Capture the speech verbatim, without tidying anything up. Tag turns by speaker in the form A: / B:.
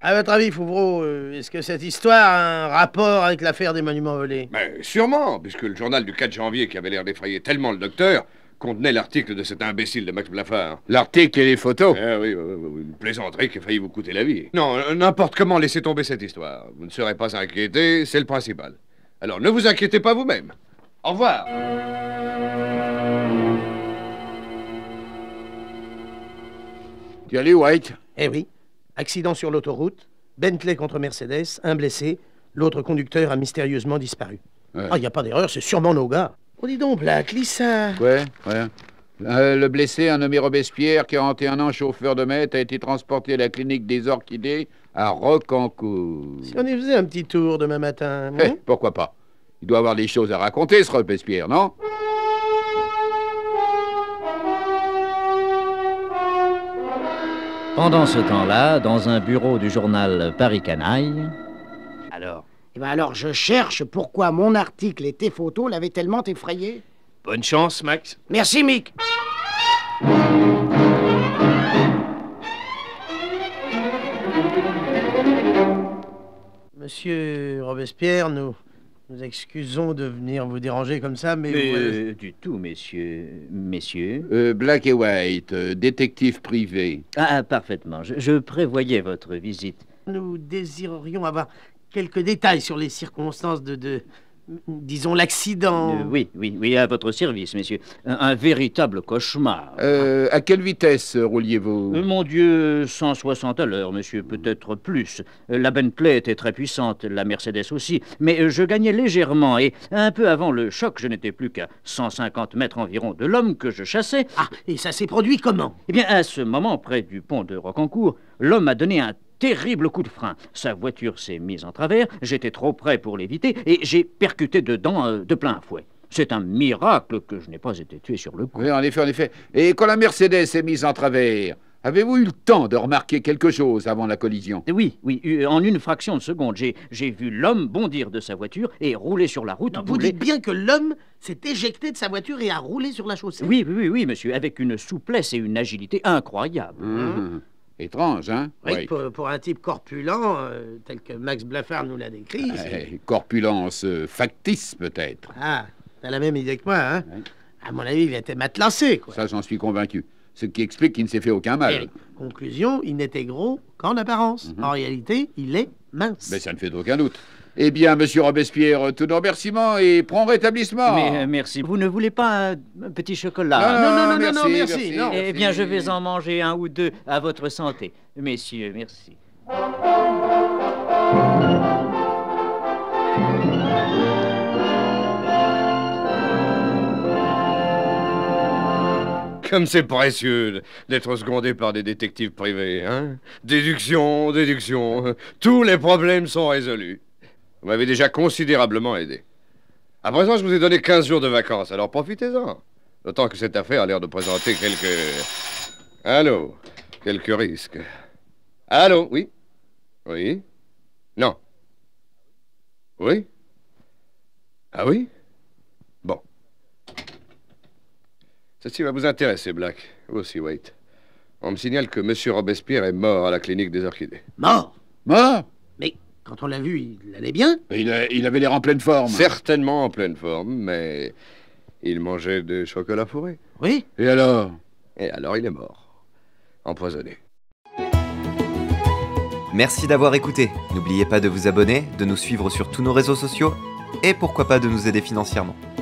A: À votre avis, Fouvreau, euh, est-ce que cette histoire a un rapport avec l'affaire des monuments volés?
B: Mais sûrement, puisque le journal du quatre janvier, qui avait l'air d'effrayer tellement le docteur, contenait l'article de cet imbécile de Max Blaffard.
C: L'article et les photos?
B: Ah oui, oui, oui, une plaisanterie qui a failli vous coûter la vie. Non, euh, n'importe comment, laissez tomber cette histoire. Vous ne serez pas inquiété, c'est le principal. Alors, ne vous inquiétez pas vous-même. Au revoir.
C: Tu es allé, White?
A: Eh oui. Accident sur l'autoroute, Bentley contre Mercedes, un blessé, l'autre conducteur a mystérieusement disparu.
C: Ouais.
A: Ah, il n'y a pas d'erreur, c'est sûrement nos gars. Oh, dis donc, Black, lis ça.
C: Ouais, ouais. Euh, le blessé, un nommé Robespierre, quarante et un ans, chauffeur de maître, a été transporté à la clinique des Orchidées à Rocancourt.
A: Si on y faisait un petit tour demain matin, non?
C: Eh, pourquoi pas? Il doit avoir des choses à raconter, ce Robespierre, non?
D: Pendant ce temps-là, dans un bureau du journal Paris Canaille...
E: Alors Eh ben alors, je cherche pourquoi mon article et tes photos l'avaient tellement effrayé.
B: Bonne chance, Max.
E: Merci, Mick.
A: Monsieur Robespierre, nous nous excusons de venir vous déranger comme ça, mais...
D: Mais,
A: vous-
D: euh, du tout, messieurs. Messieurs.
C: Euh, Black et White, euh, détective privé.
D: Ah, parfaitement. Je, je prévoyais votre visite.
A: Nous désirerions avoir quelques détails sur les circonstances de... de disons, l'accident.
D: Euh, oui, oui, oui, à votre service, messieurs. Un, un véritable cauchemar.
C: Euh, à quelle vitesse euh, rouliez-vous?
D: Euh, Mon Dieu, cent soixante à l'heure, monsieur, peut-être plus. Euh, La Bentley était très puissante, la Mercedes aussi, mais euh, je gagnais légèrement et un peu avant le choc, je n'étais plus qu'à cent cinquante mètres environ de l'homme que je chassais.
A: Ah, et ça s'est produit comment?
D: Eh bien, à ce moment, près du pont de Rocancourt, l'homme a donné un terrible coup de frein. Sa voiture s'est mise en travers, j'étais trop près pour l'éviter et j'ai percuté dedans euh, de plein fouet. C'est un miracle que je n'ai pas été tué sur le coup.
C: Oui, en effet, en effet. Et quand la Mercedes s'est mise en travers, avez-vous eu le temps de remarquer quelque chose avant la collision?
D: Oui, oui, euh, en une fraction de seconde, j'ai, j'ai vu l'homme bondir de sa voiture et rouler sur la route.
A: Non, vous
D: bouler-
A: dites bien que l'homme s'est éjecté de sa voiture et a roulé sur la chaussée.
D: Oui, oui, oui, oui, monsieur, avec une souplesse et une agilité incroyables.
C: Hum, Étrange, hein?
A: Oui,
C: Oui.
A: pour, pour un type corpulent, euh, tel que Max Blaffard nous l'a décrit. c'est-
C: Eh, corpulence euh, factice, peut-être.
A: Ah, t'as la même idée que moi, hein?
C: Ouais.
A: À mon avis, il était matelassé, quoi.
C: Ça, j'en suis convaincu. Ce qui explique qu'il ne s'est fait aucun
A: Eh
C: mal.
A: oui. Conclusion, il n'était gros qu'en apparence.
C: Mhm.
A: En réalité, il est mince.
C: Mais ça ne fait aucun doute. Eh bien, monsieur Robespierre, tous nos remerciements et prompt rétablissement.
D: Mais euh, merci. Vous ne voulez pas un, un petit chocolat?
C: Non,
A: non, non, non,
C: merci,
A: non, merci,
C: merci,
A: non.
D: Eh
C: merci.
D: bien, je vais en manger un ou deux à votre santé. Messieurs, merci.
B: Comme c'est précieux d'être secondé par des détectives privés, hein? Déduction, déduction. Tous les problèmes sont résolus. Vous m'avez déjà considérablement aidé. À présent, je vous ai donné quinze jours de vacances, alors profitez-en. D'autant que cette affaire a l'air de présenter quelques... Allô? Quelques risques. Allô? Oui? Oui? Non? Oui? Ah oui? Bon. Ceci va vous intéresser, Black. Vous aussi, Wait. On me signale que M. Robespierre est mort à la clinique des Orchidées.
A: Mort.
C: Mort?
A: Mais quand on l'a vu, il allait bien.
C: il, a- il avait l'air en pleine forme.
B: Certainement en pleine forme, mais il mangeait de chocolat fourré.
A: Oui.
C: Et alors?
B: Et alors il est mort. Empoisonné.
F: Merci d'avoir écouté. N'oubliez pas de vous abonner, de nous suivre sur tous nos réseaux sociaux et pourquoi pas de nous aider financièrement.